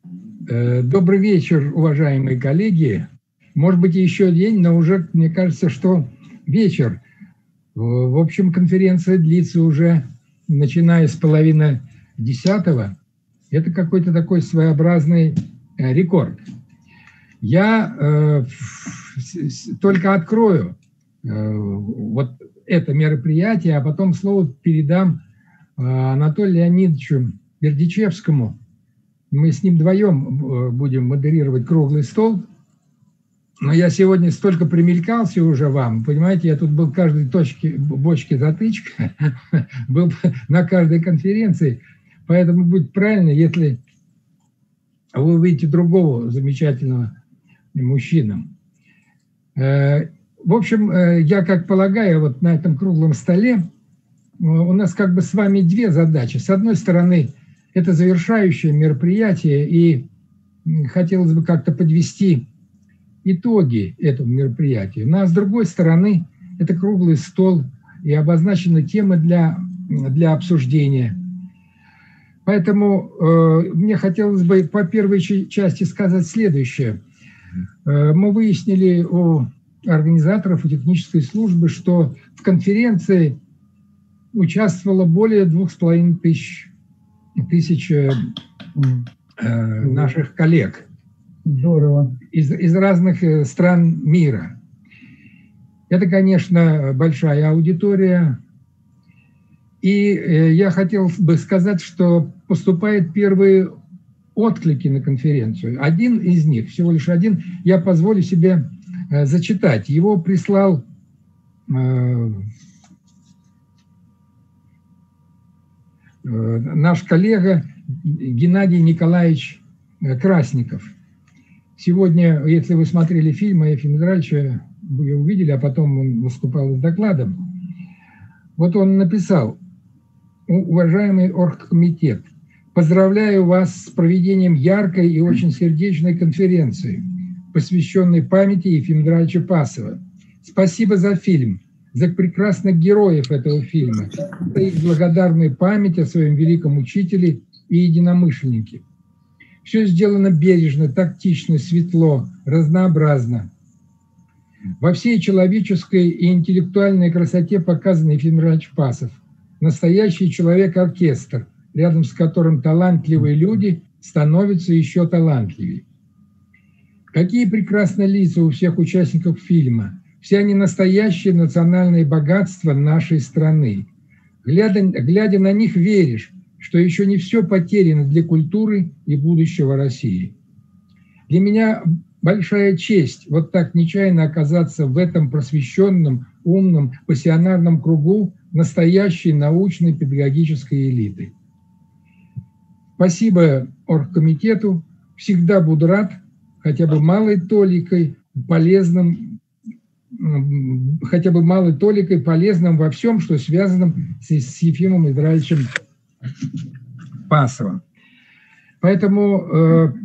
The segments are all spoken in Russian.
Добрый вечер, уважаемые коллеги. Может быть, еще день, но уже, мне кажется, что вечер. В общем, конференция длится уже, начиная с половины 10-го. Это какой-то такой своеобразный рекорд. Я только открою вот это мероприятие, а потом слово передам Анатолию Леонидовичу Бердичевскому. Мы с ним вдвоем будем модерировать круглый стол. Но я сегодня столько примелькался уже вам, понимаете, я тут был в каждой бочке затычка, был на каждой конференции, поэтому будет правильно, если вы увидите другого замечательного мужчину. В общем, я как полагаю, вот на этом круглом столе у нас как бы с вами две задачи. С одной стороны, это завершающее мероприятие, и хотелось бы как-то подвести итоги этого мероприятия. Ну, а с другой стороны, это круглый стол и обозначены темы для обсуждения. Поэтому мне хотелось бы по первой части сказать следующее. Мы выяснили у организаторов и технической службы, что в конференции участвовало более 2500 наших коллег. Здорово. Из разных стран мира. Это, конечно, большая аудитория. И я хотел бы сказать, что поступают первые отклики на конференцию. Один из них, всего лишь один, я позволю себе зачитать. Его прислал наш коллега Геннадий Николаевич Красников. Сегодня, если вы смотрели фильм Ефима Израилевича, вы увидели, а потом он выступал с докладом. Вот он написал: уважаемый оргкомитет, поздравляю вас с проведением яркой и очень сердечной конференции, посвященной памяти Ефима Израилевича Пасова. Спасибо за фильм, за прекрасных героев этого фильма, за их благодарную память о своем великом учителе и единомышленнике. Все сделано бережно, тактично, светло, разнообразно. Во всей человеческой и интеллектуальной красоте показан Ефим Израилевич Пасов. Настоящий человек-оркестр, рядом с которым талантливые люди становятся еще талантливее. Какие прекрасные лица у всех участников фильма. Все они настоящее национальное богатство нашей страны. Глядя на них, веришь, что еще не все потеряно для культуры и будущего России. Для меня большая честь вот так нечаянно оказаться в этом просвещенном, умном, пассионарном кругу настоящей научной педагогической элиты. Спасибо оргкомитету. Всегда буду рад хотя бы малой толикой полезным во всем, что связано с Ефимом Израилевичем Пасовым. Поэтому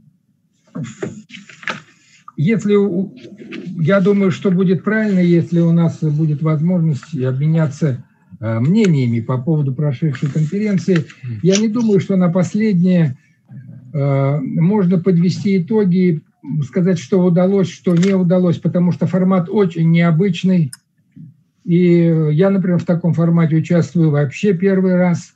я думаю, что будет правильно, если у нас будет возможность обменяться мнениями по поводу прошедшей конференции. Я не думаю, что на последнее можно подвести итоги, сказать, что удалось, что не удалось, потому что формат очень необычный. И я, например, в таком формате участвую вообще первый раз.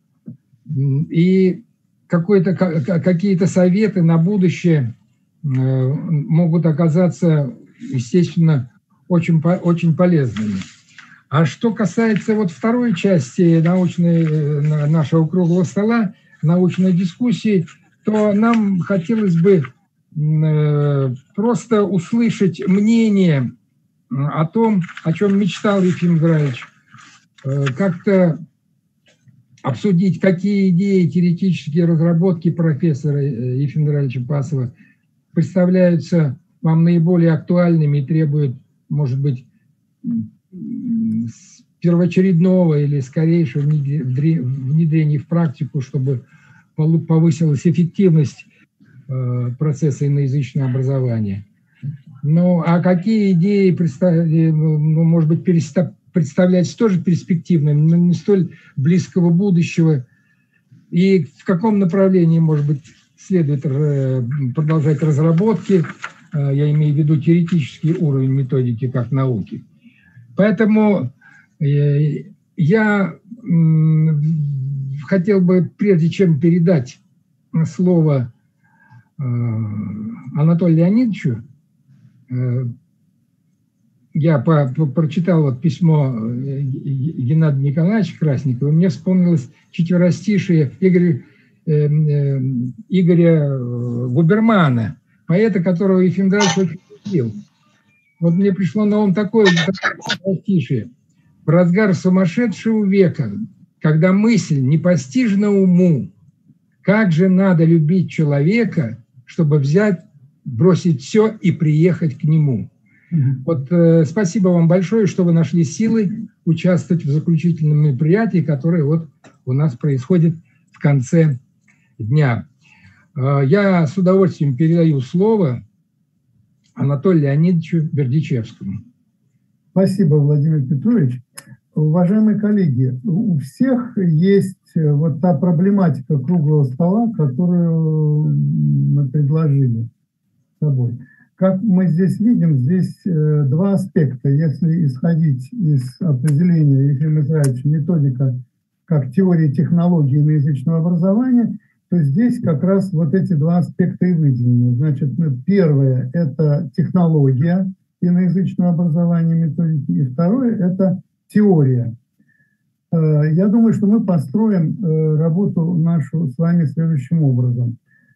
И какие-то советы на будущее могут оказаться, естественно, очень полезными. А что касается вот второй части нашего круглого стола, научной дискуссии, то нам хотелось бы просто услышать мнение о том, о чем мечтал Ефим Израилевич, как-то обсудить, какие идеи, теоретические разработки профессора Ефима Израилевича Пасова представляются вам наиболее актуальными и требуют, может быть, первоочередного или скорейшего внедрения в практику, чтобы повысилась эффективность процесса иноязычного образования. Ну, а какие идеи, может быть, представляются тоже перспективными, но не столь близкого будущего, и в каком направлении, может быть, следует продолжать разработки, я имею в виду теоретический уровень методики как науки. Поэтому я хотел бы, прежде чем передать слово Анатолию Леонидовичу, я прочитал вот письмо Геннадия Николаевича Красникова, и мне вспомнилось четверостишие Игоря Губермана, поэта, которого Ефим Драгович очень любил. Вот мне пришло на ум такое четверостишие. В разгар сумасшедшего века, когда мысль непостижна уму, как же надо любить человека, чтобы взять, бросить все и приехать к нему. Вот спасибо вам большое, что вы нашли силы участвовать в заключительном мероприятии, которое вот у нас происходит в конце дня. Я с удовольствием передаю слово Анатолию Леонидовичу Бердичевскому. Спасибо, Владимир Петрович. Уважаемые коллеги, у всех есть вот та проблематика круглого стола, которую мы предложили с собой. Как мы здесь видим, здесь два аспекта. Если исходить из определения Ефима Израилевича методика как теория технологии иноязычного образования, то здесь как раз вот эти два аспекта и выделены. Значит, первое – это технология иноязычного образования методики, и второе – это теория. Я думаю, что мы построим работу нашу с вами следующим образом.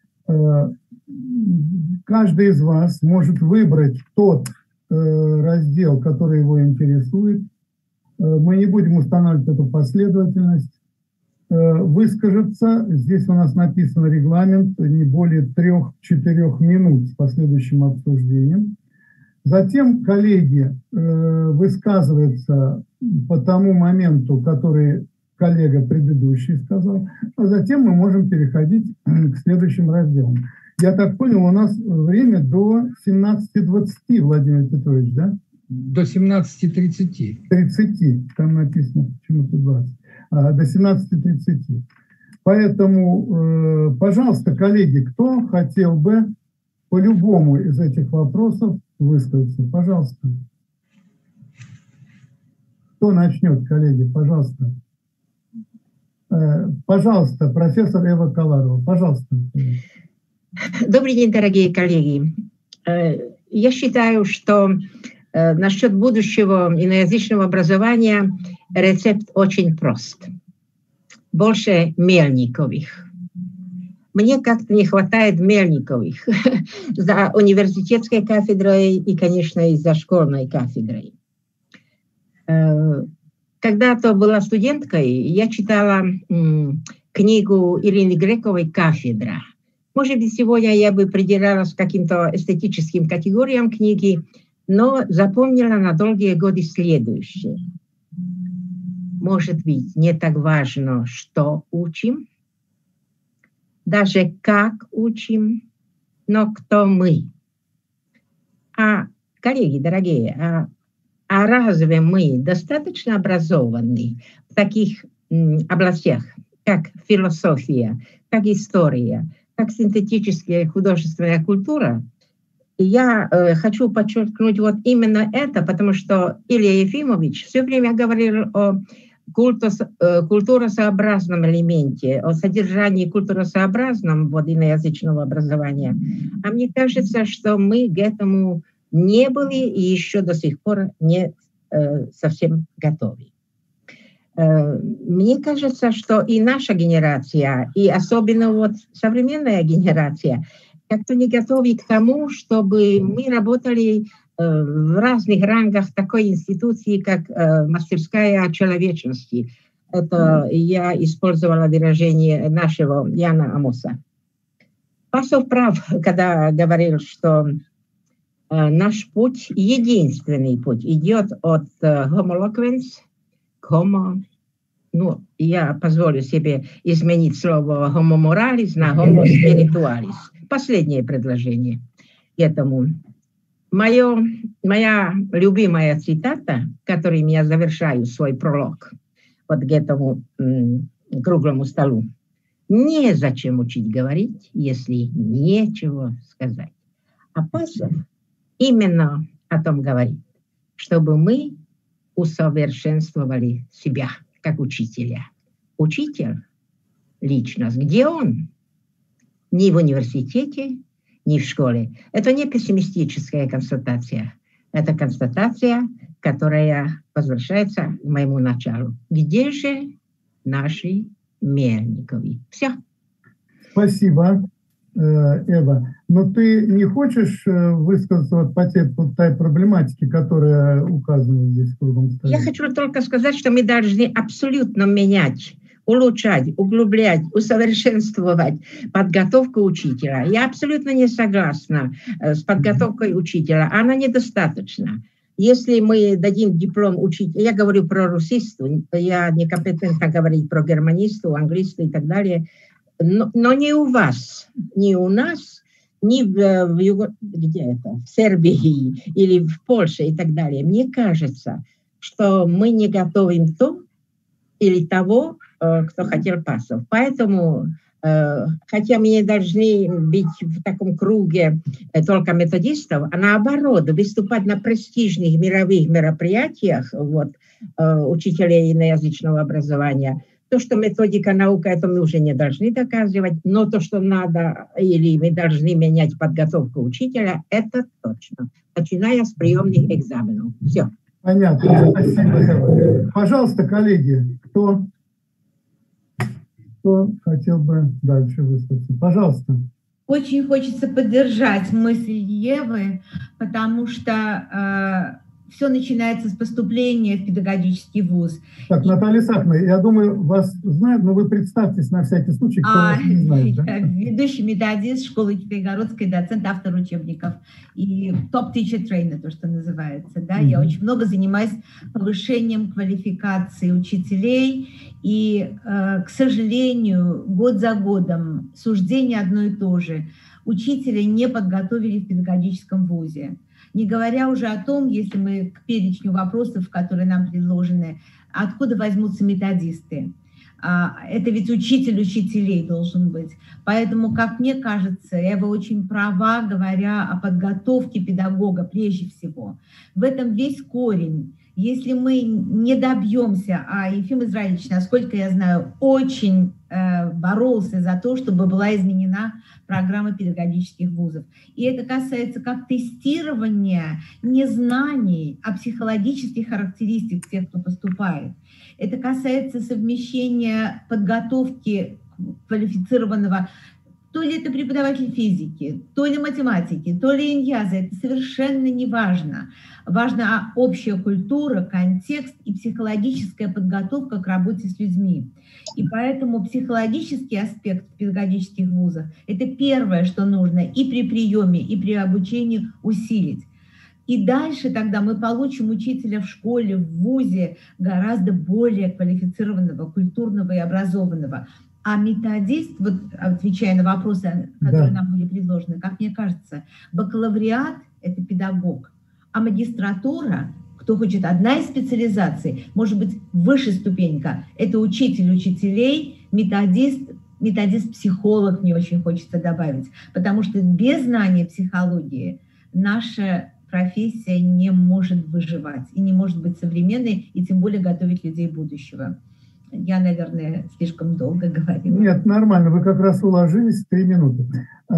Каждый из вас может выбрать тот раздел, который его интересует. Мы не будем устанавливать эту последовательность. Выскажется, здесь у нас написан регламент, не более 3-4 минут с последующим обсуждением. Затем коллеги высказываются по тому моменту, который коллега предыдущий сказал, а затем мы можем переходить к следующим разделам. Я так понял, у нас время до 17:20, Владимир Петрович, да? До 17:30. 30, там написано почему-то 20. До 17:30. Поэтому, пожалуйста, коллеги, кто хотел бы по любому из этих вопросов высказаться, пожалуйста. Кто начнет, коллеги, пожалуйста. Пожалуйста, профессор Эва Коларова, пожалуйста. Добрый день, дорогие коллеги. Я считаю, что насчет будущего иноязычного образования рецепт очень прост. Больше Мельниковых. Мне как-то не хватает Мельниковых за университетской кафедрой и, конечно, и за школьной кафедрой. Когда-то была студенткой, я читала книгу Ирины Грековой «Кафедра». Может быть, сегодня я бы придиралась к каким-то эстетическим категориям книги, но запомнила на долгие годы следующее. Может быть, не так важно, что учим, даже как учим, но кто мы. Коллеги, дорогие, разве мы достаточно образованы в таких областях, как философия, как история, как синтетическая художественная культура? Я хочу подчеркнуть вот именно это, потому что Илья Ефимович все время говорил о культуросообразном элементе, о содержании культуросообразном вот иноязычного образования. А мне кажется, что мы к этому не были и еще до сих пор не совсем готовы. Мне кажется, что и наша генерация, и особенно вот современная генерация, как-то не готовы к тому, чтобы мы работали в разных рангах такой институции, как мастерская человечности. Это я использовала выражение нашего Яна Амоса. Пасов прав, когда говорил, что наш путь, единственный путь, идет от homoloquens к homo. Ну, я позволю себе изменить слово homo moralis на homo spiritualis. Последнее предложение этому. Моя любимая цитата, которой я завершаю свой пролог вот к этому круглому столу. Незачем учить говорить, если нечего сказать. А Пасов именно о том говорит, чтобы мы усовершенствовали себя как учителя. Учитель, личность, где он? Ни в университете, ни в школе. Это не пессимистическая констатация. Это констатация, которая возвращается к моему началу. Где же наши Мельниковы? Все. Спасибо, Эва. Но ты не хочешь высказаться вот по той проблематике, которая указана здесь в круглом столе? Я хочу только сказать, что мы должны абсолютно менять, улучшать, углублять, усовершенствовать подготовку учителя. Я абсолютно не согласна с подготовкой учителя. Она недостаточна. Если мы дадим диплом учителя, я говорю про русисту, я некомпетентна говорить про германисту, англисту и так далее, но не у вас, не у нас, не в Сербии или в Польше и так далее. Мне кажется, что мы не готовим то или того, кто хотел Пасов. Поэтому, хотя мы не должны быть в таком круге только методистов, а наоборот, выступать на престижных мировых мероприятиях учителей иноязычного образования, то, что методика наука, это мы уже не должны доказывать, но то, что надо или мы должны менять подготовку учителя, это точно, начиная с приемных экзаменов. Все. Понятно, спасибо. Пожалуйста, коллеги, кто хотел бы дальше высказаться? Пожалуйста. Очень хочется поддержать мысль Евы, потому что все начинается с поступления в педагогический вуз. Так, Наталья Исааковна, я думаю, вас знают, но вы представьтесь на всякий случай, кто вас не знает. Да? Ведущий методист школы Китайгородской, доцент, автор учебников и топ-тичер-трейнер, то, что называется. Да? Я очень много занимаюсь повышением квалификации учителей, и, к сожалению, год за годом суждение одно и то же. Учителя не подготовили в педагогическом вузе. Не говоря уже о том, если мы к перечню вопросов, которые нам предложены, откуда возьмутся методисты. Это ведь учитель учителей должен быть. Поэтому, как мне кажется, Эва очень права, говоря о подготовке педагога прежде всего. В этом весь корень. Если мы не добьемся, а Ефим Израилевич, насколько я знаю, очень боролся за то, чтобы была изменена программа педагогических вузов. И это касается как тестирования не знаний, а психологических характеристик тех, кто поступает. Это касается совмещения подготовки квалифицированного, то ли это преподаватель физики, то ли математики, то ли иньяза, это совершенно не важно. Важна общая культура, контекст и психологическая подготовка к работе с людьми. И поэтому психологический аспект в педагогических вузах – это первое, что нужно и при приеме, и при обучении усилить. И дальше тогда мы получим учителя в школе, в вузе гораздо более квалифицированного, культурного и образованного. А методист, вот отвечая на вопросы, которые нам были предложены, как мне кажется, бакалавриат – это педагог, а магистратура, кто хочет одна из специализаций, может быть, выше ступенька, это учитель учителей, методист-психолог, мне очень хочется добавить, потому что без знания психологии наша профессия не может выживать и не может быть современной, и тем более готовить людей будущего. Я, наверное, слишком долго говорила. Нет, нормально, вы как раз уложились в 3 минуты.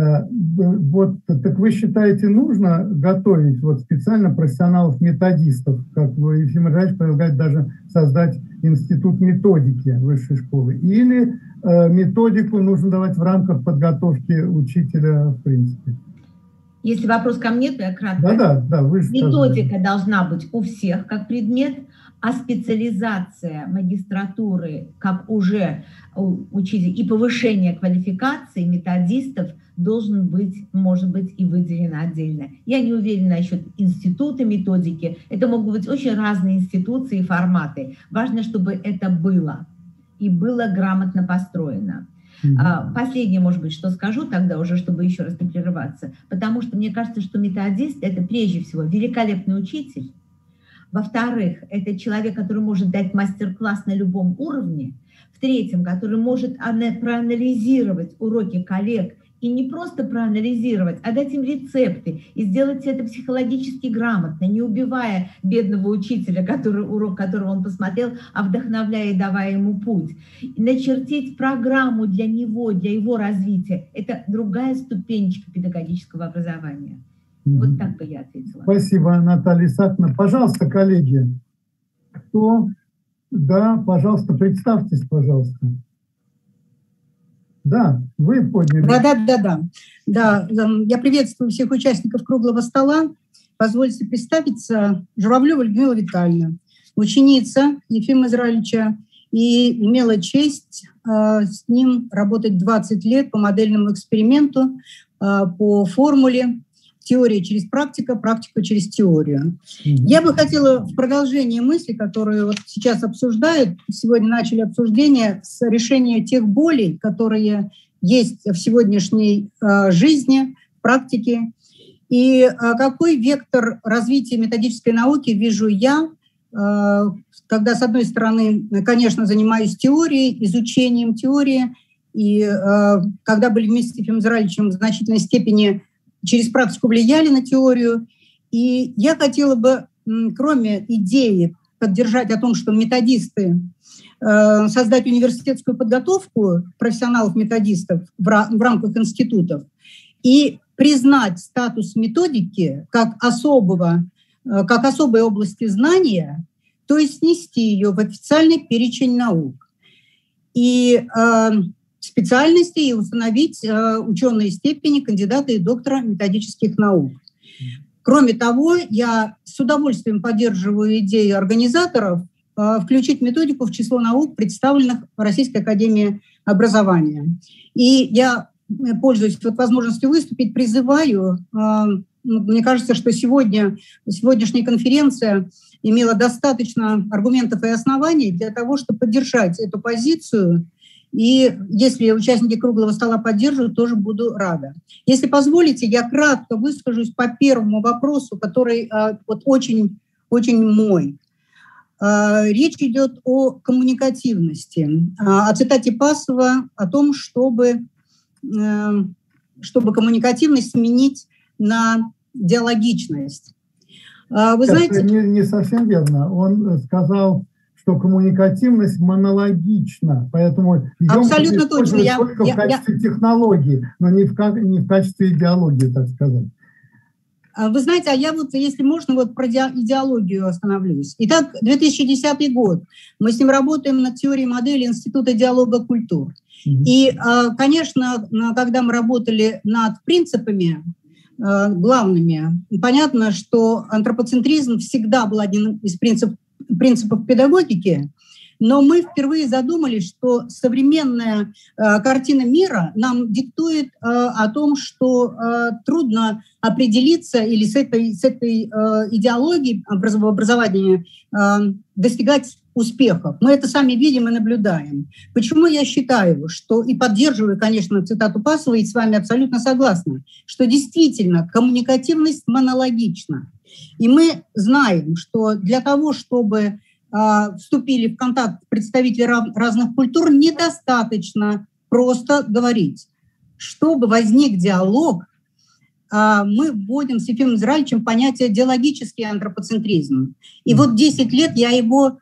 Вот, так вы считаете, нужно готовить вот специально профессионалов-методистов, как вы, Ефим Ильич, предлагает даже создать институт методики высшей школы? Или методику нужно давать в рамках подготовки учителя в принципе? Если вопрос ко мне, то я кратко. Да, вы же методика сказали. Должна быть у всех как предмет, а специализация магистратуры, как уже учитель, и повышение квалификации методистов должен быть, может быть, и выделено отдельно. Я не уверена насчет института методики. Это могут быть очень разные институции и форматы. Важно, чтобы это было, и было грамотно построено. Последнее, может быть, что скажу тогда уже, чтобы еще раз не прерываться, потому что мне кажется, что методист – это прежде всего великолепный учитель, Во-вторых, это человек, который может дать мастер-класс на любом уровне. В-третьем, который может проанализировать уроки коллег и не просто проанализировать, а дать им рецепты и сделать это психологически грамотно, не убивая бедного учителя, урок которого он посмотрел, а вдохновляя и давая ему путь. И начертить программу для него, для его развития – это другая ступенечка педагогического образования. Вот так бы я ответила. Спасибо, Наталья Исааковна. Пожалуйста, коллеги, кто? Да, пожалуйста, представьтесь, пожалуйста. Да, вы подняли. Да, я приветствую всех участников круглого стола. Позвольте представиться. Журавлева Людмила Витальевна, ученица Ефима Израилевича, и имела честь с ним работать 20 лет по модельному эксперименту, по формуле теория через практика, практика через теорию. Я бы хотела в продолжение мысли, которые вот сейчас обсуждают, сегодня начали обсуждение с решения тех болей, которые есть в сегодняшней жизни, практике, и какой вектор развития методической науки вижу я, когда, с одной стороны, конечно, занимаюсь теорией, изучением теории, и когда были вместе с Ефимом Израилевичем в значительной степени через практику влияли на теорию. И я хотела бы, кроме идеи поддержать о том, что методисты, создать университетскую подготовку профессионалов-методистов в рамках институтов и признать статус методики как особой области знания, то есть снести ее в официальный перечень наук. И специальности и установить ученые степени кандидата и доктора методических наук. Кроме того, я с удовольствием поддерживаю идею организаторов включить методику в число наук, представленных в Российской академии образования. И я, пользуясь возможностью выступить, призываю, мне кажется, что сегодняшняя конференция имела достаточно аргументов и оснований для того, чтобы поддержать эту позицию. И если участники круглого стола поддерживают, тоже буду рада. Если позволите, я кратко выскажусь по первому вопросу, который вот очень, очень мой. Речь идет о коммуникативности, о цитате Пасова о том, чтобы коммуникативность сменить на диалогичность. Вы знаете, не совсем верно. Он сказал, что коммуникативность монологична, поэтому ее абсолютно точно. Только в качестве технологии, но не в качестве идеологии, так сказать. Вы знаете, а я вот, если можно, вот про идеологию остановлюсь. Итак, 2010 год. Мы с ним работаем над теорией модели Института диалога культур. И, конечно, когда мы работали над принципами главными, понятно, что антропоцентризм всегда был один из принципов педагогики, но мы впервые задумались, что современная картина мира нам диктует о том, что трудно определиться или с этой идеологией образования достигать успехов. Мы это сами видим и наблюдаем. Почему я считаю, что, и поддерживаю, конечно, цитату Пасова, и с вами абсолютно согласна, что действительно коммуникативность монологична. И мы знаем, что для того, чтобы вступили в контакт представители разных культур, недостаточно просто говорить. Чтобы возник диалог, мы вводим с Ефимом Израилевичем понятие диалогический антропоцентризм. И вот 10 лет я его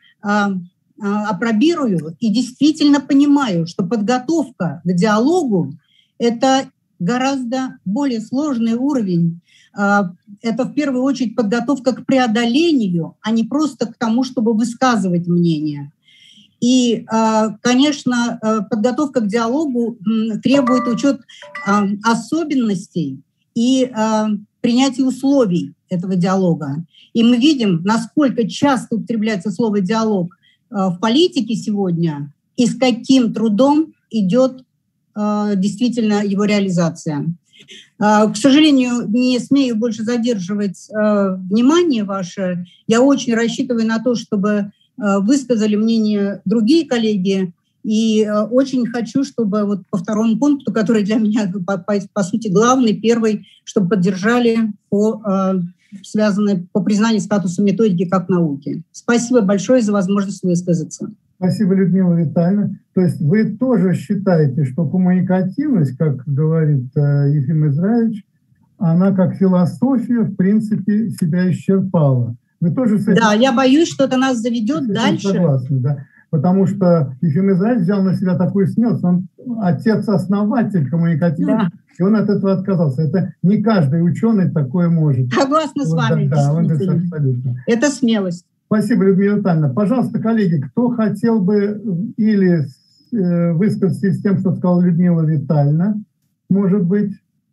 апробирую и действительно понимаю, что подготовка к диалогу – это гораздо более сложный уровень. Это в первую очередь подготовка к преодолению, а не просто к тому, чтобы высказывать мнение. И, конечно, подготовка к диалогу требует учет особенностей и принятия условий этого диалога. И мы видим, насколько часто употребляется слово «диалог» в политике сегодня и с каким трудом идет действительно его реализация. К сожалению, не смею больше задерживать внимание ваше. Я очень рассчитываю на то, чтобы высказали мнение другие коллеги. И очень хочу, чтобы вот по второму пункту, который для меня, по сути, главный, первый, чтобы поддержали по связанные по признанию статуса методики как науки. Спасибо большое за возможность высказаться. Спасибо, Людмила Витальевна. То есть вы тоже считаете, что коммуникативность, как говорит Ефим Израилевич, она как философия, в принципе, себя исчерпала. Вы тоже с этим... Да, я боюсь, что это нас заведет дальше. Согласны, да. Потому что Ефим Израилевич взял на себя такую смелость. Он отец-основатель коммуникативности, да. И он от этого отказался. Это не каждый ученый такое может. Согласна с вами. Да, он абсолютно. Это смелость. Спасибо, Людмила Витальевна. Пожалуйста, коллеги, кто хотел бы или высказаться с тем, что сказала Людмила Витальевна, может быть?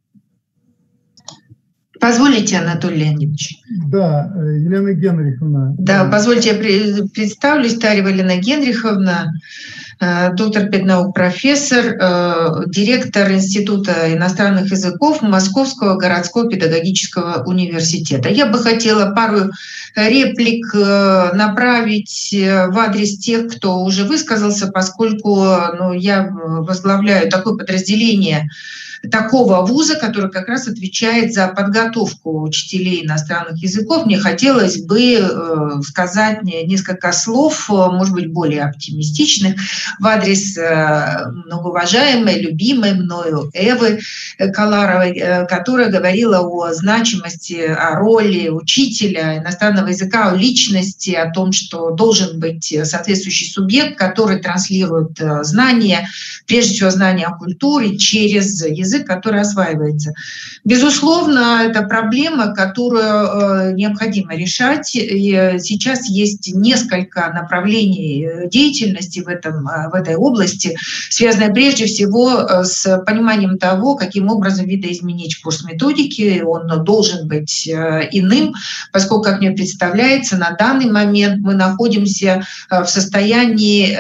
Позволите, Анатолий Леонидович? Да, Елена Генриховна. Да, позвольте, я представлюсь, Тарьева Елена Генриховна, доктор педнаук, профессор, директор Института иностранных языков Московского городского педагогического университета. Я бы хотела пару реплик направить в адрес тех, кто уже высказался, поскольку я возглавляю такое подразделение такого вуза, который как раз отвечает за подготовку учителей иностранных языков. Мне хотелось бы сказать несколько слов, может быть, более оптимистичных, в адрес многоуважаемой, любимой мною Эвы Каларовой, которая говорила о значимости, о роли учителя иностранного языка, о личности, о том, что должен быть соответствующий субъект, который транслирует знания, прежде всего знания о культуре, через язык, который осваивается. Безусловно, это проблема, которую необходимо решать. И сейчас есть несколько направлений деятельности в этой области, связанные прежде всего с пониманием того, каким образом видоизменить курс методики. Он должен быть иным, поскольку, как мне представляется, на данный момент мы находимся в состоянии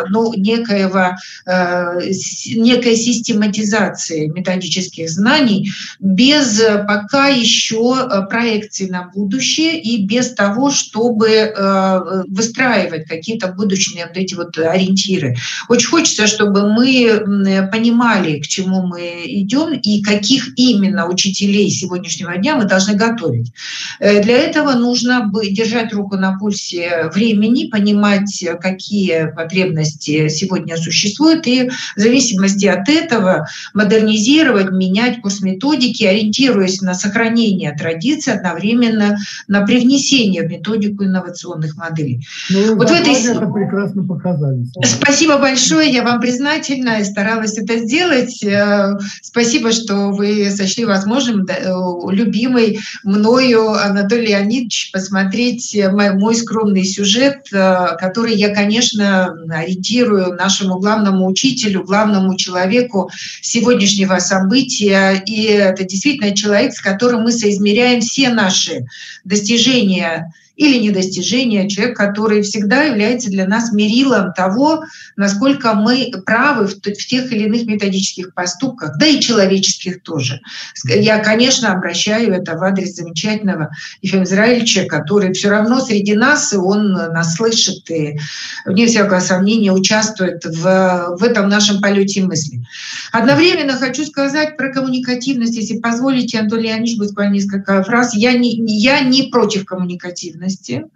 некой систематизации методических знаний без пока еще проекций на будущее и без того, чтобы выстраивать какие-то будущие ориентиры. Очень хочется, чтобы мы понимали, к чему мы идем и каких именно учителей сегодняшнего дня мы должны готовить. Для этого нужно держать руку на пульсе времени, понимать, какие потребности сегодня существуют, и в зависимости от этого модернизировать, менять курс методики, ориентируясь на сохранение традиций, одновременно на привнесение в методику инновационных моделей. Вот это прекрасно показали. Спасибо большое, я вам признательна и старалась это сделать. Спасибо, что вы сочли возможным, любимый мною Анатолий Леонидович, посмотреть мой скромный сюжет, который я, конечно, ориентирую нашему главному учителю, главному человеку сегодняшнего события. И это действительно человек, с которым мы соизмеряем все наши достижения или недостижения, человек, который всегда является для нас мерилом того, насколько мы правы в тех или иных методических поступках, да и человеческих тоже. Я, конечно, обращаю это в адрес замечательного Ефима Израилевича, который все равно среди нас, и он нас слышит, и, вне всякого сомнения, участвует в этом нашем полете мысли. Одновременно хочу сказать про коммуникативность, если позволите, Анатолий Леонидович, буквально несколько фраз. Я не против коммуникативности.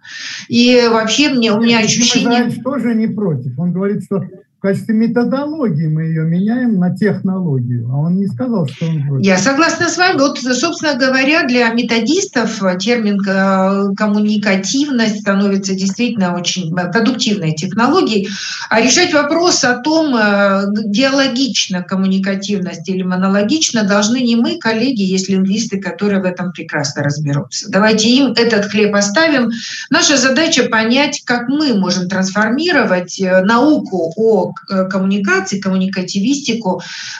И вообще у меня ощущение... тоже не против. Он говорит, что в качестве методологии мы ее меняем на технологию. А он не сказал, что он против. Я согласна с вами. Вот, собственно говоря, для методистов термин коммуникативность становится действительно очень продуктивной технологией. А решать вопрос о том, диалогично коммуникативность или монологично, должны не мы, коллеги, есть лингвисты, которые в этом прекрасно разберутся. Давайте им этот хлеб оставим. Наша задача понять, как мы можем трансформировать науку о коммуникации, коммуникативистику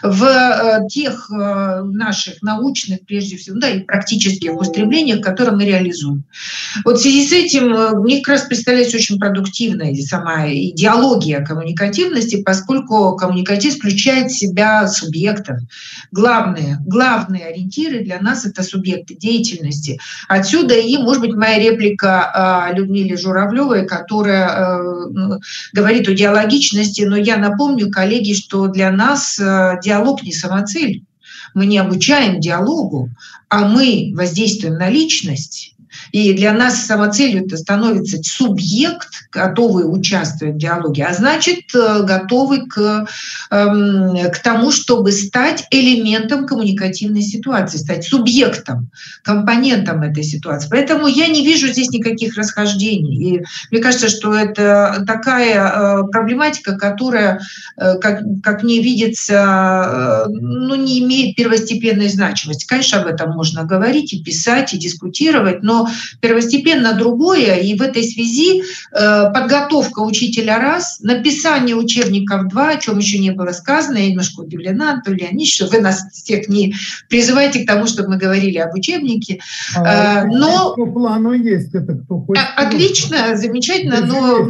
в тех наших научных, прежде всего, да, и практических устремлениях, которые мы реализуем. Вот в связи с этим мне как раз представляется очень продуктивная сама идеология коммуникативности, поскольку коммуникатив включает в себя субъектов. Главные ориентиры для нас — это субъекты деятельности. Отсюда и, может быть, моя реплика Людмиле Журавлевой, которая говорит о диалогичности, но я напомню, коллеги, что для нас диалог не самоцель. Мы не обучаем диалогу, а мы воздействуем на личность. и для нас самоцелью это становится субъект, готовый участвовать в диалоге, а значит, готовый к тому, чтобы стать элементом коммуникативной ситуации, стать субъектом, компонентом этой ситуации. Поэтому я не вижу здесь никаких расхождений. И мне кажется, что это такая проблематика, которая, как мне видится, не имеет первостепенной значимости. Конечно, об этом можно говорить и писать, и дискутировать, но первостепенно другое. И в этой связи подготовка учителя раз, написание учебников два, о чем еще не было сказано. Я немножко удивлена, Антон Леонидович, что вы нас всех не призываете к тому, чтобы мы говорили об учебнике. Но по плану есть это, кто хочет. Отлично, замечательно, но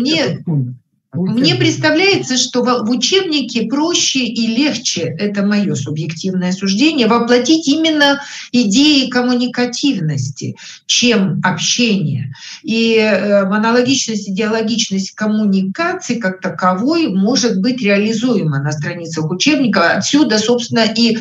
мне представляется, что в учебнике проще и легче, это мое субъективное суждение, воплотить именно идеи коммуникативности, чем общение. И монологичность, идеологичность коммуникации как таковой может быть реализуема на страницах учебника. Отсюда, собственно, и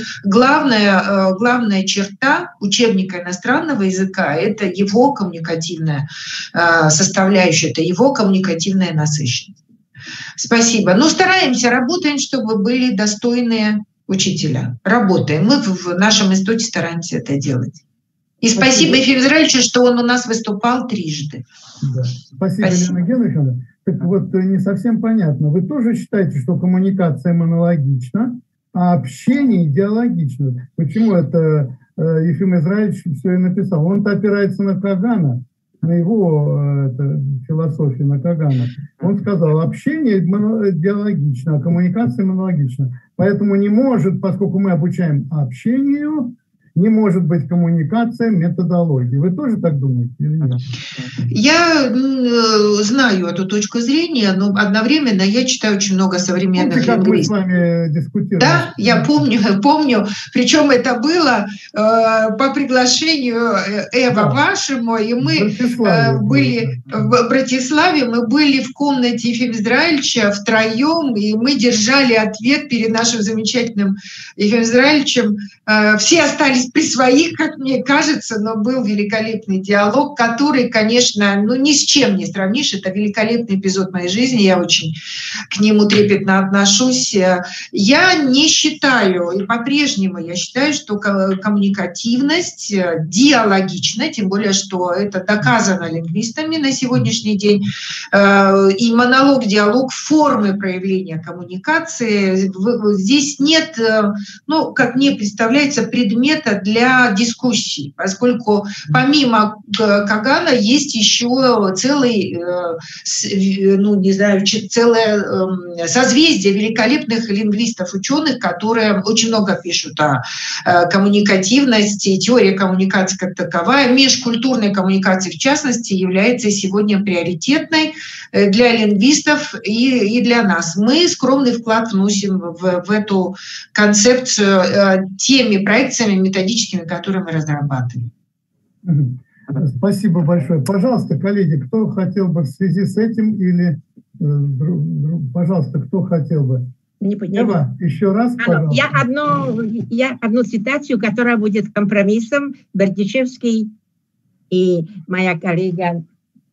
главная черта учебника иностранного языка – это его коммуникативная составляющая, это его коммуникативная насыщенность. Спасибо. Стараемся, работаем, чтобы были достойные учителя. Работаем. Мы в нашем институте стараемся это делать. И спасибо Ефиму Израилевичу, что он у нас выступал трижды. Да. Спасибо, Елена Генриховна. Так вот, не совсем понятно. Вы тоже считаете, что коммуникация монологична, а общение идеологично? Почему это Ефим Израилевич все и написал? Он-то опирается на Кагана, на его философию, на Кагана. Он сказал, общение диалогично, а коммуникация монологична. Поэтому не может, поскольку мы обучаем общению, не может быть коммуникация методологии. Вы тоже так думаете или нет? Я знаю эту точку зрения, но одновременно я читаю очень много современных лингвистов. Мы с вами дискутировали. Да, я помню. Причем это было по приглашению Эва вашему, и мы были в Братиславе, мы были в комнате Ефима Израилевича втроем, и мы держали ответ перед нашим замечательным Ефимом Израилевичем. Все остались при своих, как мне кажется, но был великолепный диалог, который, конечно, ни с чем не сравнишь. Это великолепный эпизод моей жизни, я очень к нему трепетно отношусь. Я не считаю, и по-прежнему я считаю, что коммуникативность диалогична, тем более, что это доказано лингвистами на сегодняшний день, и монолог, диалог, формы проявления коммуникации. Здесь нет, как мне представляется, предмета для дискуссий, поскольку помимо Кагана есть еще целое созвездие великолепных лингвистов, ученых, которые очень много пишут о коммуникативности, теория коммуникации как таковая, межкультурной коммуникации в частности является сегодня приоритетной для лингвистов и для нас. Мы скромный вклад вносим в эту концепцию теми проекциями методическими, которые мы разрабатываем. Спасибо большое. Пожалуйста, коллеги, кто хотел бы в связи с этим или... Пожалуйста, кто хотел бы? Эва, еще раз, пожалуйста. Я одну цитацию, которая будет компромиссом. Бердичевский и моя коллега...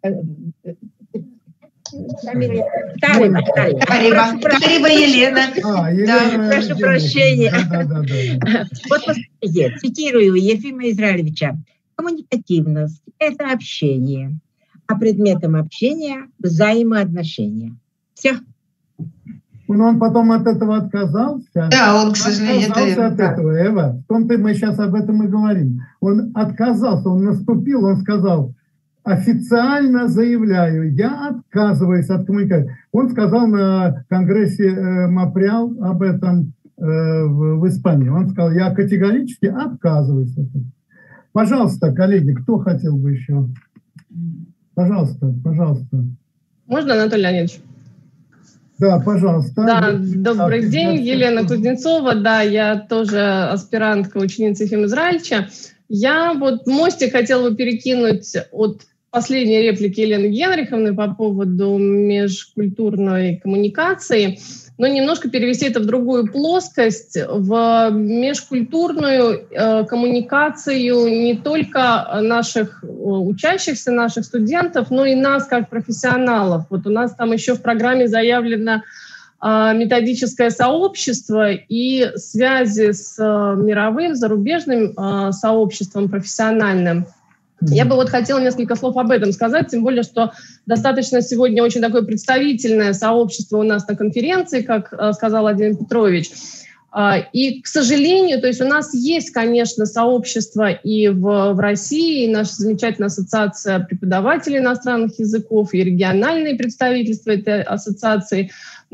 Тарева Елена. Прошу прощения. Вот посмотрите, цитирую Ефима Израилевича. Коммуникативность – это общение, а предметом общения – взаимоотношения. Все. Но он потом от этого отказался. Да, он, к сожалению, отказался от этого, Эва. В том-то мы сейчас об этом и говорим. Он отказался, он наступил, он сказал... Официально заявляю, я отказываюсь от коммуникации. Он сказал на конгрессе Маприал об этом в Испании. Он сказал, я категорически отказываюсь от этого. Пожалуйста, коллеги, кто хотел бы еще? Пожалуйста. Можно, Анатолий Леонидович? Да, пожалуйста. Да, добрый день, Елена Кузнецова. Да, я тоже аспирантка, ученица Ефима Израилевича. Я мостик хотела бы перекинуть от последней реплики Елены Генриховны по поводу межкультурной коммуникации но немножко перевести это в другую плоскость, в межкультурную коммуникацию не только наших учащихся, наших студентов, но и нас как профессионалов. Вот у нас там еще в программе заявлено методическое сообщество и связи с мировым, зарубежным сообществом профессиональным. Я бы вот хотела несколько слов об этом сказать, тем более, что достаточно сегодня очень такое представительное сообщество у нас на конференции, как сказал Владимир Петрович. И, к сожалению, то есть у нас есть, конечно, сообщество и в России, и наша замечательная ассоциация преподавателей иностранных языков, и региональные представительства этой ассоциации,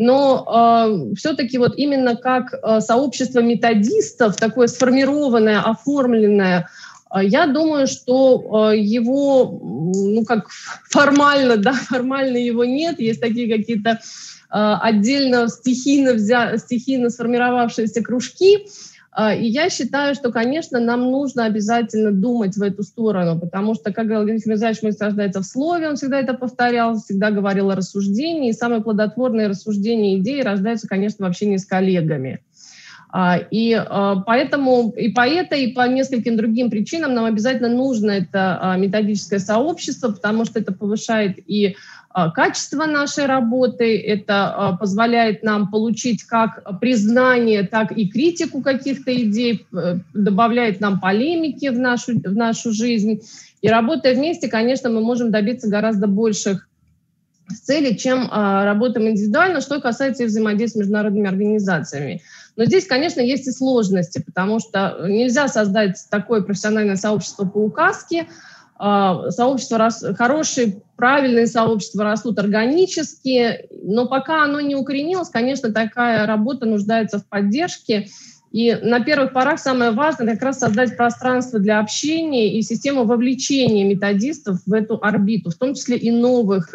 но все-таки вот именно как сообщество методистов, такое сформированное, оформленное, я думаю, что его, ну как формально, да, формально его нет, есть такие какие-то отдельно стихийно сформировавшиеся кружки, и я считаю, что, конечно, нам нужно обязательно думать в эту сторону, потому что, как говорил Владимир Михайлович, мысль рождается в слове, он всегда это повторял, всегда говорил о рассуждении, и самые плодотворные рассуждения и идеи рождаются, конечно, в общении с коллегами. И поэтому и по этой, и по нескольким другим причинам нам обязательно нужно это методическое сообщество, потому что это повышает и качество нашей работы, это позволяет нам получить как признание, так и критику каких-то идей, добавляет нам полемики в нашу жизнь. И работая вместе, конечно, мы можем добиться гораздо больших целей, чем работаем индивидуально, что касается и взаимодействия с международными организациями. Но здесь, конечно, есть и сложности, потому что нельзя создать такое профессиональное сообщество по указке. Сообщества хорошие, правильные сообщества растут органически, но пока оно не укоренилось, конечно, такая работа нуждается в поддержке. И на первых порах самое важное как раз создать пространство для общения и систему вовлечения методистов в эту орбиту, в том числе и новых,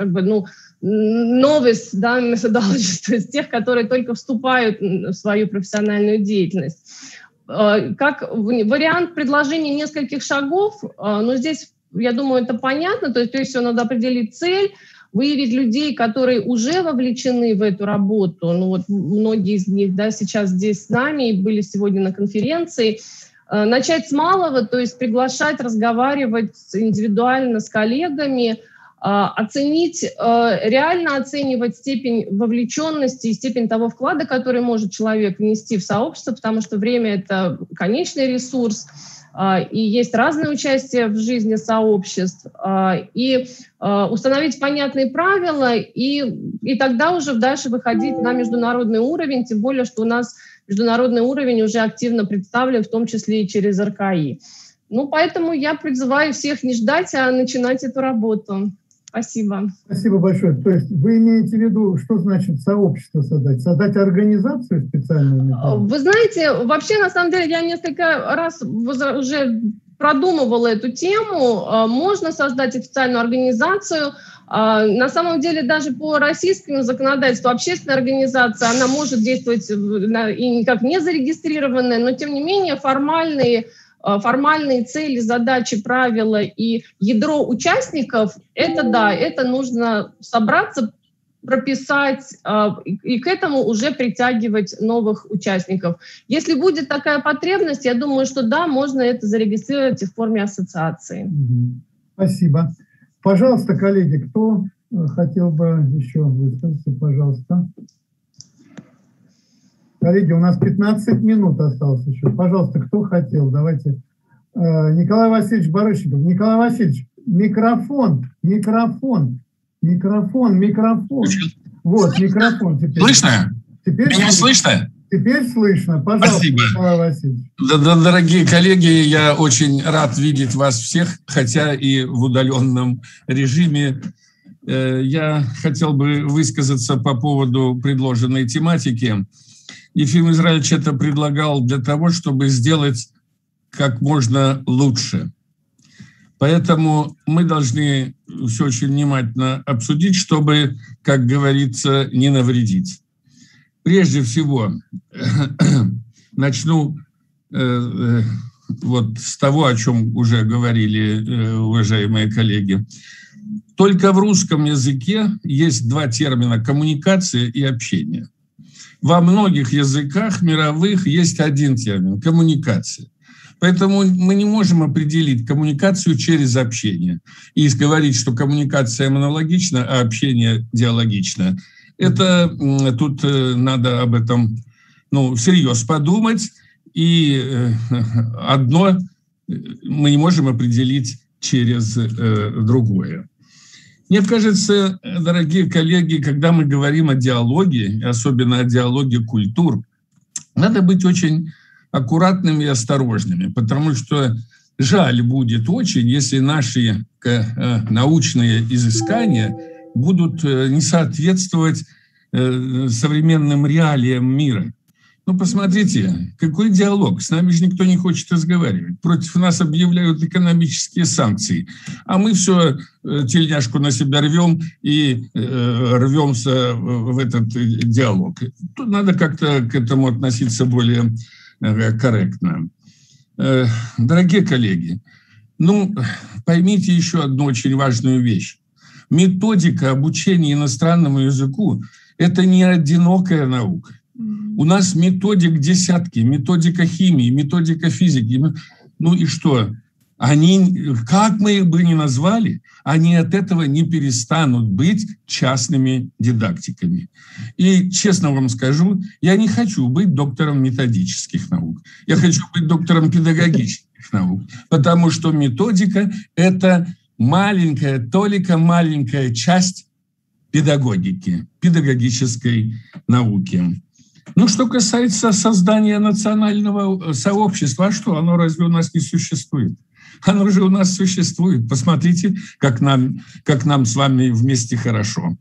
новых, да, методологий, то есть тех, которые только вступают в свою профессиональную деятельность. Как вариант предложения нескольких шагов, но здесь, я думаю, это понятно, то есть прежде всего надо определить цель, выявить людей, которые уже вовлечены в эту работу. Ну вот многие из них, да, сейчас здесь с нами и были сегодня на конференции. Начать с малого, то есть приглашать, разговаривать индивидуально с коллегами, оценить, реально оценивать степень вовлеченности и степень того вклада, который может человек внести в сообщество, потому что время – это конечный ресурс, и есть разное участие в жизни сообществ, и установить понятные правила, и тогда уже дальше выходить на международный уровень, тем более, что у нас международный уровень уже активно представлен, в том числе и через РКИ. Ну, поэтому я призываю всех не ждать, а начинать эту работу. Спасибо. Спасибо большое. То есть вы имеете в виду, что значит сообщество создать? Создать организацию специальную? Вы знаете, вообще, на самом деле, я несколько раз уже продумывала эту тему. Можно создать официальную организацию. На самом деле, даже по российскому законодательству общественная организация, она может действовать и как не зарегистрированная, но, тем не менее, формальные цели, задачи, правила и ядро участников, это да, это нужно собраться, прописать и к этому уже притягивать новых участников. Если будет такая потребность, я думаю, что да, можно это зарегистрировать и в форме ассоциации. Спасибо. Пожалуйста, коллеги, кто хотел бы еще высказаться, пожалуйста. Коллеги, у нас 15 минут осталось еще. Пожалуйста, кто хотел, давайте. Николай Васильевич Барышников. Николай Васильевич, микрофон. Вот, микрофон. Теперь. Слышно? Меня слышно? Теперь слышно. Пожалуйста, спасибо. Николай Васильевич. Дорогие коллеги, я очень рад видеть вас всех, хотя и в удаленном режиме. Я хотел бы высказаться по поводу предложенной тематики. Ефим Израильевич это предлагал для того, чтобы сделать как можно лучше. Поэтому мы должны все очень внимательно обсудить, чтобы, как говорится, не навредить. Прежде всего, начну вот с того, о чем уже говорили уважаемые коллеги. Только в русском языке есть два термина – коммуникация и общение. во многих языках мировых есть один термин – коммуникация. Поэтому мы не можем определить коммуникацию через общение и говорить, что коммуникация монологична, а общение диалогично. Это тут надо об этом всерьез подумать. И одно мы не можем определить через другое. Мне кажется, дорогие коллеги, когда мы говорим о диалоге, особенно о диалоге культур, надо быть очень аккуратными и осторожными, потому что жаль будет очень, если наши научные изыскания будут не соответствовать современным реалиям мира. Посмотрите, какой диалог. С нами же никто не хочет разговаривать. Против нас объявляют экономические санкции. А мы все тельняшку на себя рвем и рвемся в этот диалог. Тут надо как-то к этому относиться более корректно. Дорогие коллеги, поймите еще одну очень важную вещь. Методика обучения иностранному языку – это не одинокая наука. У нас методик десятки, методика химии, методика физики. И что? Они, как мы их бы ни назвали, они от этого не перестанут быть частными дидактиками. И, честно вам скажу, я не хочу быть доктором методических наук. Я хочу быть доктором педагогических наук, потому что методика – это только маленькая часть педагогики, педагогической науки. Что касается создания национального сообщества, а что, оно разве у нас не существует? Оно же у нас существует. Посмотрите, как нам с вами вместе хорошо.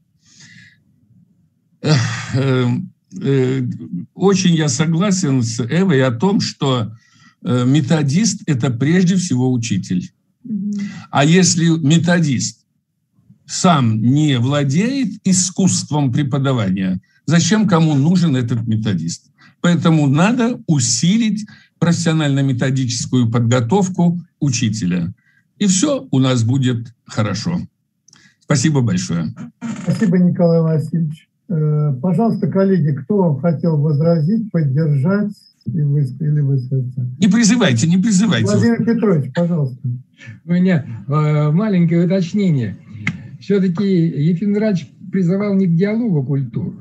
Очень я согласен с Эвой о том, что методист – это прежде всего учитель. А если методист сам не владеет искусством преподавания, зачем кому нужен этот методист? Поэтому надо усилить профессионально-методическую подготовку учителя. И все у нас будет хорошо. Спасибо большое. Спасибо, Николай Васильевич. Пожалуйста, коллеги, кто хотел возразить, поддержать или высказаться? Не призывайте. Владимир Петрович, пожалуйста. У меня маленькое уточнение. Все-таки Ефим Ильич призывал не к диалогу культур,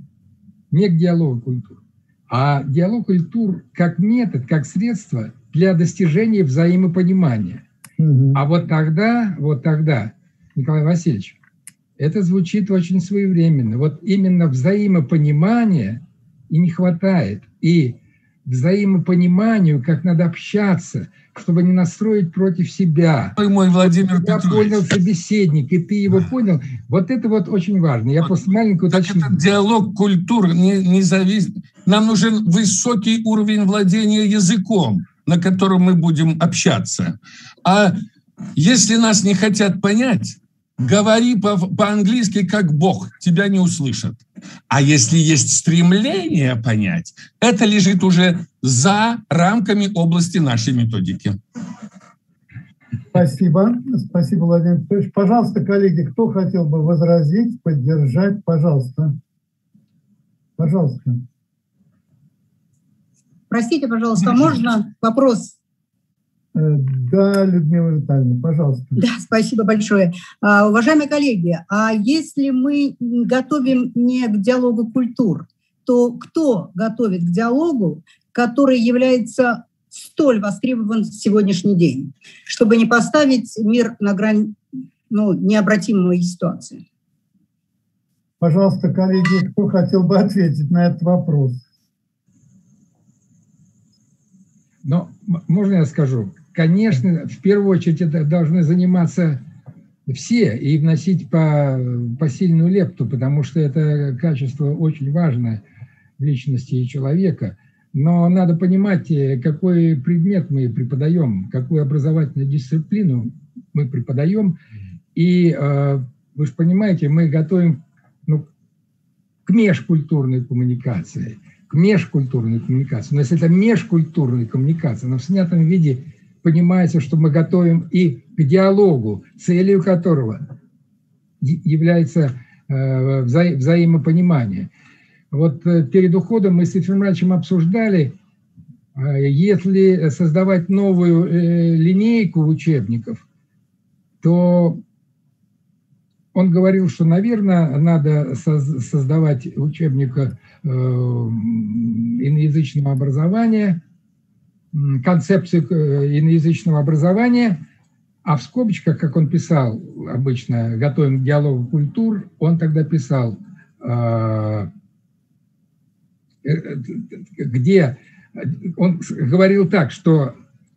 а диалог культур как метод, как средство для достижения взаимопонимания. А вот тогда, Николай Васильевич, это звучит очень своевременно. Вот именно взаимопонимания и не хватает. И взаимопониманию, как надо общаться, чтобы не настроить против себя. Мой Владимир Петрович. Я понял собеседник, и ты его понял. Вот это вот очень важно. Я просто маленькую уточню. Этот диалог культур не зависит. Нам нужен высокий уровень владения языком, на котором мы будем общаться. А если нас не хотят понять, говори по-английски как Бог, тебя не услышат. А если есть стремление понять, это лежит уже за рамками области нашей методики. Спасибо, Владимир Петрович. Пожалуйста, коллеги, кто хотел бы возразить, поддержать, пожалуйста. Простите, пожалуйста, можно вопрос? Да, Людмила Витальевна, пожалуйста. Да, спасибо большое. Уважаемые коллеги, а если мы готовим не к диалогу культур, то кто готовит к диалогу, который является столь востребован в сегодняшний день, чтобы не поставить мир на грань необратимой ситуации? Пожалуйста, коллеги, кто хотел бы ответить на этот вопрос? Можно я скажу? Конечно, в первую очередь это должны заниматься все и вносить посильную лепту, потому что это качество очень важно в личности человека. Но надо понимать, какой предмет мы преподаем, какую образовательную дисциплину мы преподаем. И вы же понимаете, мы готовим к межкультурной коммуникации. Но если это межкультурная коммуникация, но в снятом виде понимается, что мы готовим и к диалогу, целью которого является взаимопонимание. Вот перед уходом мы с Ефимом Ильичем обсуждали, если создавать новую линейку учебников, то он говорил, что, наверное, надо создавать учебник иноязычного образования, концепцию иноязычного образования, а в скобочках, как он писал обычно, готовим к диалогу культур, он тогда писал, где он говорил так, что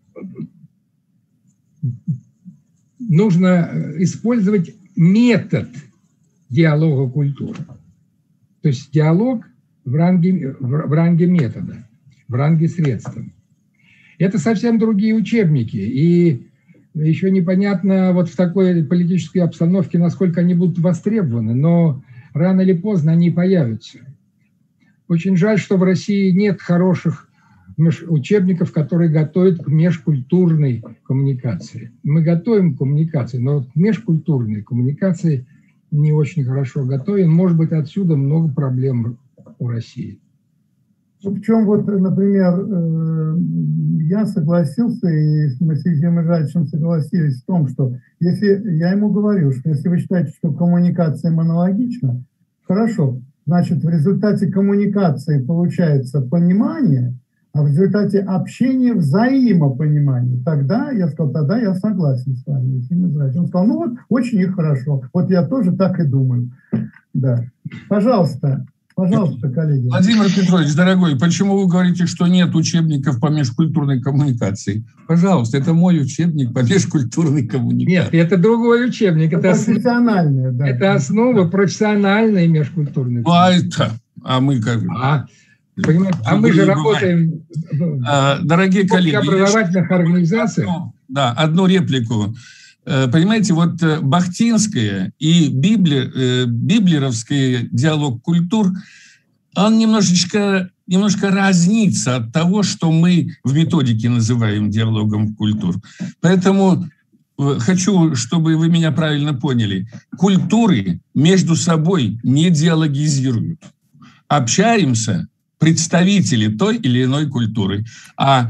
нужно использовать метод диалога культур. То есть диалог в ранге метода, в ранге средств. Это совсем другие учебники. И еще непонятно вот в такой политической обстановке, насколько они будут востребованы, но рано или поздно они появятся. Очень жаль, что в России нет хороших учебников, которые готовят к межкультурной коммуникации. Мы готовим к коммуникации, но к межкультурной коммуникации не очень хорошо готовим. Может быть, отсюда много проблем у России. В чем вот, например, я согласился, и мы с Ефимом Ильичем согласились в том, что если я ему говорю, что если вы считаете, что коммуникация монологична, хорошо, значит, в результате коммуникации получается понимание, а в результате общения взаимопонимание. Тогда я сказал, тогда я согласен с вами, Ефим Израилевич. Он сказал, ну вот, очень и хорошо. Вот я тоже так и думаю. Да. Пожалуйста, коллеги. Владимир Петрович, дорогой, почему вы говорите, что нет учебников по межкультурной коммуникации? Пожалуйста, это мой учебник по межкультурной коммуникации. Нет, это другой учебник. Это профессиональный, да. Это основа профессиональной межкультурной коммуникации. А мы как... Понимаете? А мы же работаем дорогие коллеги, в образовательных организациях. Да, одну реплику. Понимаете, вот бахтинская и библеровский диалог культур, он немножко разнится от того, что мы в методике называем диалогом культур. Поэтому хочу, чтобы вы меня правильно поняли. Культуры между собой не диалогизируют. Общаемся представители той или иной культуры. А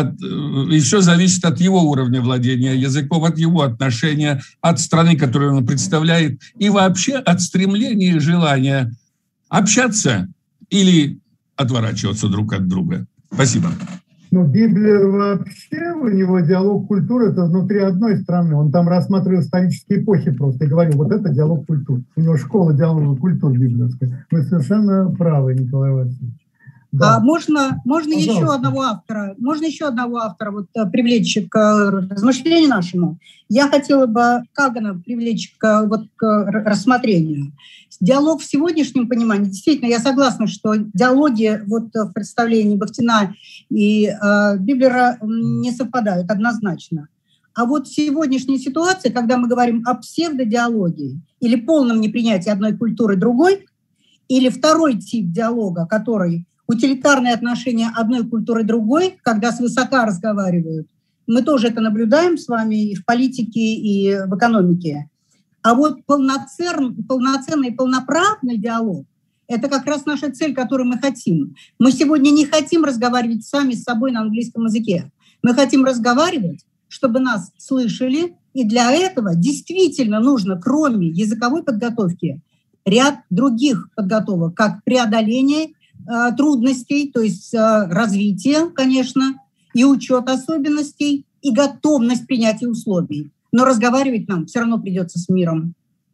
еще зависит от его уровня владения языком, от его отношения, от страны, которую он представляет, и вообще от стремления и желания общаться или отворачиваться друг от друга. Спасибо. Ну, Библия вообще, у него диалог культуры, это внутри одной страны. Он там рассматривал исторические эпохи просто и говорил, вот это диалог культур. У него школа диалога культур библейская. Вы совершенно правы, Николай Васильевич. Да. Можно еще одного автора, вот, привлечь к размышлению нашему. Я хотела бы Кагана привлечь к рассмотрению. Диалог в сегодняшнем понимании, действительно, я согласна, что диалоги вот в представлении Бахтина и Библера не совпадают однозначно. А вот в сегодняшней ситуации, когда мы говорим о псевдодиалоге или полном непринятии одной культуры другой, или второй тип диалога, который утилитарные отношения одной культуры другой, когда свысока разговаривают. Мы тоже это наблюдаем с вами и в политике, и в экономике. А вот полноценный и полноправный диалог – это как раз наша цель, которую мы хотим. Мы сегодня не хотим разговаривать сами с собой на английском языке. Мы хотим разговаривать, чтобы нас слышали, и для этого действительно нужно, кроме языковой подготовки, ряд других подготовок, как преодоление трудностей, то есть развитие, конечно, и учет особенностей, и готовность принятия условий. Но разговаривать нам все равно придется с миром.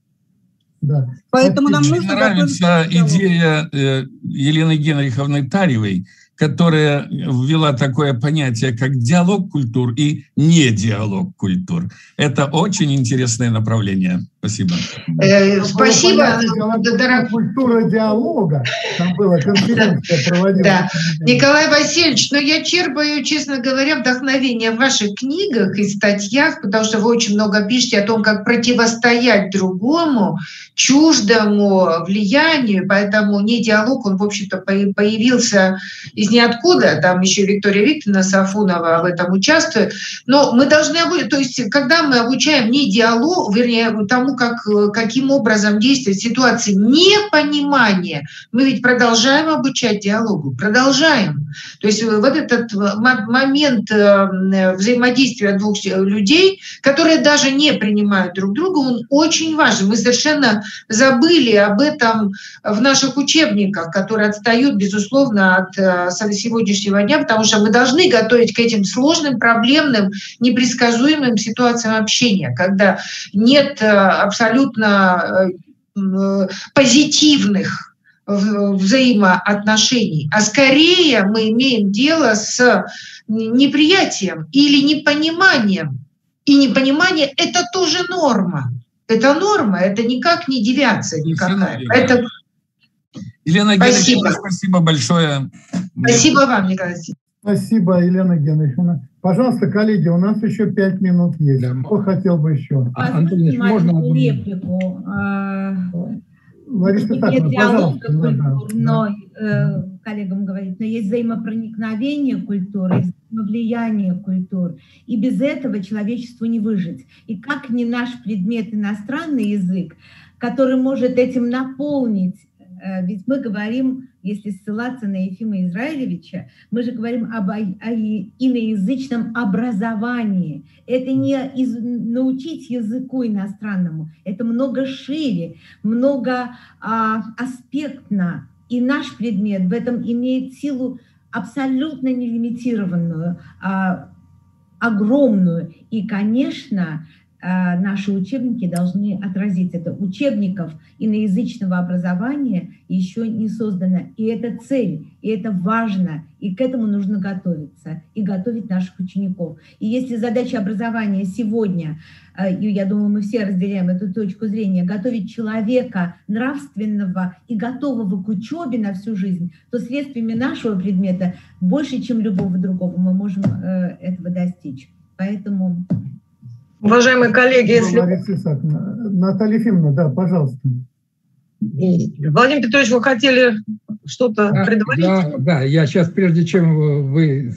Да. Поэтому нам нужно... Мне нравится идея Елены Генриховны Таревой, которая ввела такое понятие, как диалог культур и не диалог культур. Это очень интересное направление. Спасибо. Спасибо. Культура диалога. Там была конференция проводилась. Да. Николай Васильевич, я черпаю, честно говоря, вдохновение в ваших книгах и статьях, потому что вы очень много пишете о том, как противостоять другому, чуждому влиянию, поэтому не диалог, он, в общем-то, появился из из ниоткуда, там еще Виктория Викторовна Сафунова в этом участвует, но мы должны, то есть когда мы обучаем не диалог, вернее, тому, каким образом действовать в ситуации непонимания, мы ведь продолжаем обучать диалогу, продолжаем. То есть вот этот момент взаимодействия двух людей, которые даже не принимают друг друга, он очень важен. Мы совершенно забыли об этом в наших учебниках, которые отстают, безусловно, от сегодняшнего дня, потому что мы должны готовить к этим сложным, проблемным, непредсказуемым ситуациям общения, когда нет абсолютно позитивных взаимоотношений, а скорее мы имеем дело с неприятием или непониманием. И непонимание – это тоже норма. Это норма, это никак не девиация никакая. Это... Елена Генриховна, спасибо большое. Спасибо вам, Николай Васильевич. Спасибо, Елена Генриховна. Пожалуйста, коллеги, у нас еще 5 минут есть. Да. Кто хотел бы еще? Антон, можно одну реплику? Лариса Исааковна, пожалуйста. Но коллегам говорить, но есть взаимопроникновение культуры, влияние культур. И без этого человечеству не выжить. И как не наш предмет иностранный язык, который может этим наполнить. Ведь мы говорим, если ссылаться на Ефима Израилевича, мы же говорим об иноязычном образовании. Это не научить языку иностранному, это много шире, много аспектно. И наш предмет в этом имеет силу абсолютно нелимитированную, огромную. И, конечно, наши учебники должны отразить это. Учебников иноязычного образования еще не создано. И это цель, и это важно, и к этому нужно готовиться, и готовить наших учеников. И если задача образования сегодня, и я думаю, мы все разделяем эту точку зрения, готовить человека нравственного и готового к учебе на всю жизнь, то средствами нашего предмета больше, чем любого другого, мы можем этого достичь. Поэтому... Уважаемые коллеги, если... Наталья Ефимовна, да, пожалуйста. Владимир Петрович, вы хотели что-то предварить? Да, я сейчас, прежде чем вы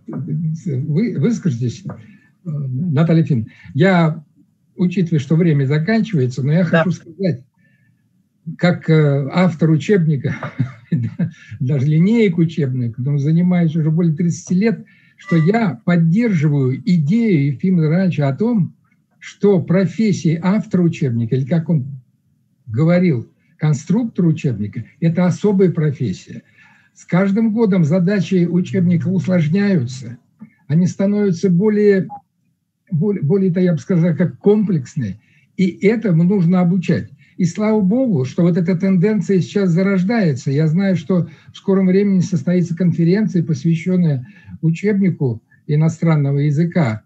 выскажетесь, Наталья Ефимовна, я, учитывая, что время заканчивается, но я хочу сказать, как автор учебника, даже линеек учебных, занимаюсь уже более 30 лет, что я поддерживаю идею Ефима Израилевича о том, что профессия автора учебника, или как он говорил, конструктор учебника, это особая профессия. С каждым годом задачи учебника усложняются, они становятся более, я бы сказал, как комплексные, и этому нужно обучать. И слава богу, что вот эта тенденция сейчас зарождается. Я знаю, что в скором времени состоится конференция, посвященная учебнику иностранного языка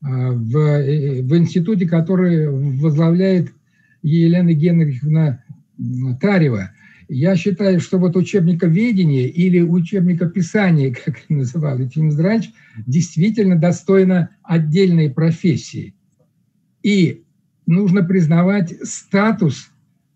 в институте, который возглавляет Елена Генриховна Тарева. Я считаю, что вот учебниковедение или учебникописание, как называл Ефим Израилевич, действительно достойно отдельной профессии. И нужно признавать статус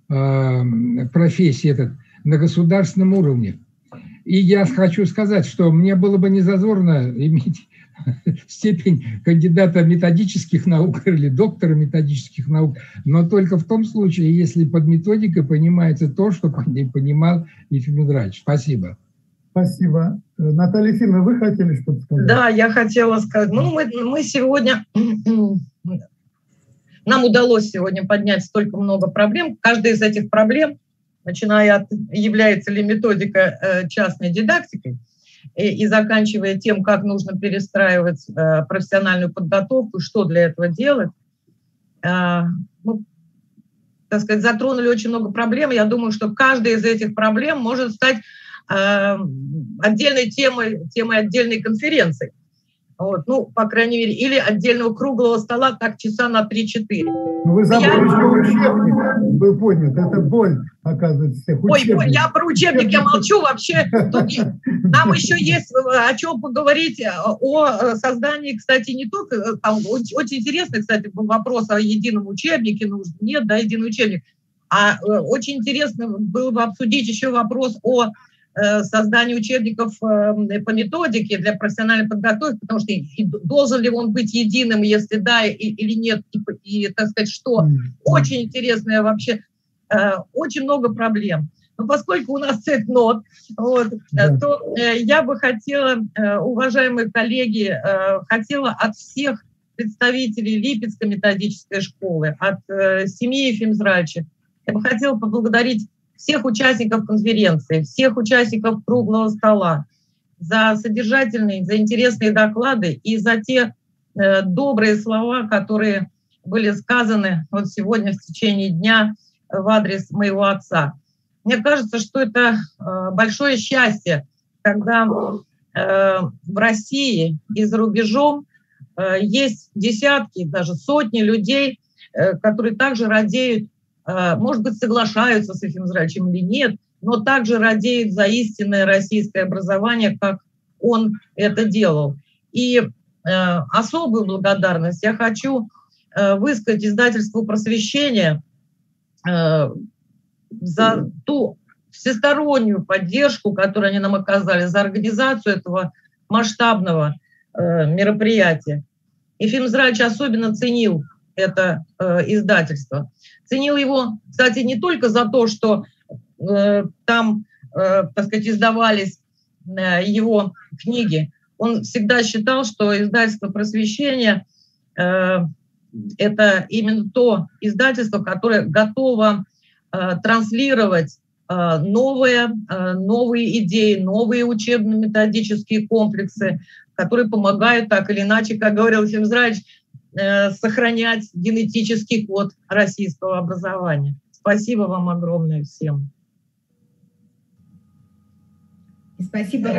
профессии этот на государственном уровне. И я хочу сказать, что мне было бы незазорно иметь степень кандидата методических наук или доктора методических наук, но только в том случае, если под методикой понимается то, что понимал Ефим Израилевич. Спасибо. Спасибо. Наталья Ефимовна, вы хотели что-то сказать? Да, я хотела сказать. Мы сегодня... Нам удалось сегодня поднять столько много проблем. Каждая из этих проблем, начиная от является ли методика частной дидактикой и заканчивая тем, как нужно перестраивать профессиональную подготовку, что для этого делать, мы, так сказать, затронули очень много проблем. Я думаю, что каждая из этих проблем может стать отдельной темой отдельной конференции. Вот, ну, по крайней мере, или отдельного круглого стола, так часа на 3-4. Вы забыли, что учебник был поднят. Это боль, оказывается, всех учебников. Ой, я про учебник, я молчу вообще. Нам еще есть о чем поговорить, о создании, кстати, не только... Там очень интересный, кстати, был вопрос о едином учебнике. Нужен, нет, да, единый учебник. А очень интересно было бы обсудить еще вопрос о создание учебников по методике для профессиональной подготовки, потому что должен ли он быть единым, если да или нет, и так сказать, что очень интересное вообще, очень много проблем. Но поскольку у нас цейтнот, вот, то я бы хотела, уважаемые коллеги, хотела от всех представителей Липецкой методической школы, от семьи Ефим Израильевича, я бы хотела поблагодарить всех участников конференции, всех участников круглого стола за содержательные, за интересные доклады и за те добрые слова, которые были сказаны вот сегодня в течение дня в адрес моего отца. Мне кажется, что это большое счастье, когда в России и за рубежом есть десятки, даже сотни людей, которые также радеют, может быть, соглашаются с Ефимом Израильевичем или нет, но также радеют за истинное российское образование, как он это делал. И особую благодарность я хочу высказать издательству «Просвещение» за ту всестороннюю поддержку, которую они нам оказали, за организацию этого масштабного мероприятия. Ефим Израильевич особенно ценил это издательство. Ценил его, кстати, не только за то, что там, так сказать, издавались его книги. Он всегда считал, что издательство «Просвещение» — это именно то издательство, которое готово транслировать новые идеи, новые учебно-методические комплексы, которые помогают так или иначе, как говорил Ефим Израильевич, сохранять генетический код российского образования. Спасибо вам огромное всем. Спасибо.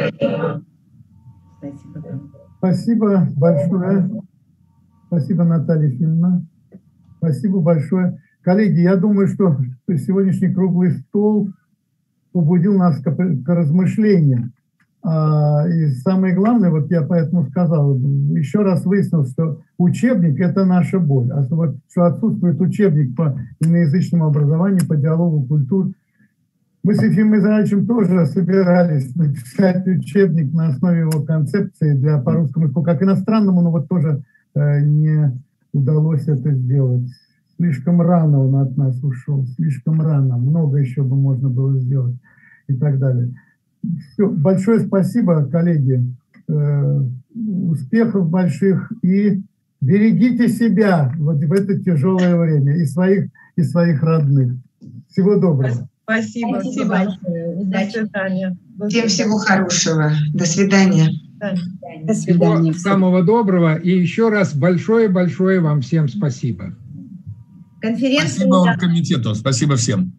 Спасибо большое. Спасибо, Наталья Ефимовна. Спасибо большое. Коллеги, я думаю, что сегодняшний круглый стол побудил нас к размышлениям. И самое главное, вот я поэтому сказал, еще раз выяснил, что учебник – это наша боль. А вот, что отсутствует учебник по иноязычному образованию, по диалогу культур. Мы с Ефимом Израильевичем тоже собирались написать учебник на основе его концепции по русскому языку, как иностранному, но вот тоже не удалось это сделать. Слишком рано он от нас ушел, слишком рано. Много еще бы можно было сделать и так далее. Все. Большое спасибо, коллеги. Успехов больших и берегите себя вот в это тяжелое время и своих родных. Всего доброго. Спасибо. Спасибо большое. Удачи. До свидания. Всем всего хорошего. До свидания. До свидания. Всего самого доброго. И еще раз большое-большое вам всем спасибо. Конференция. Спасибо комитету. Спасибо всем.